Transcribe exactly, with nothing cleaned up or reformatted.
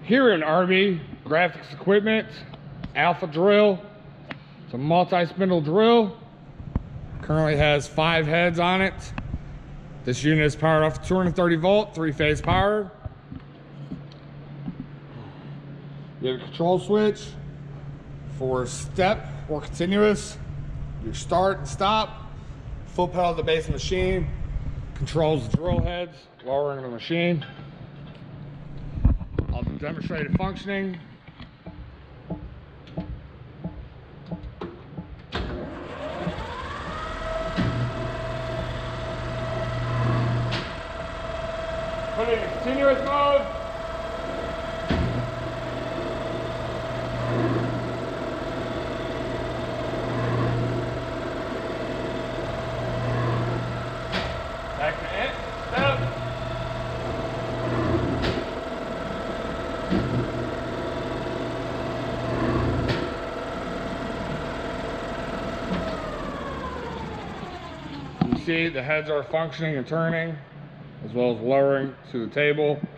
Here in R B Graphics Equipment, Alpha Drill. It's a multi-spindle drill. Currently has five heads on it. This unit is powered off two hundred thirty volt, three-phase power. You have a control switch for step or continuous. Your start and stop. Foot pedal at the base of the machine. Controls the drill heads, lowering the machine. I'll demonstrate it functioning. Put it in continuous mode. Back to it. Step. You see the heads are functioning and turning, as well as lowering to the table.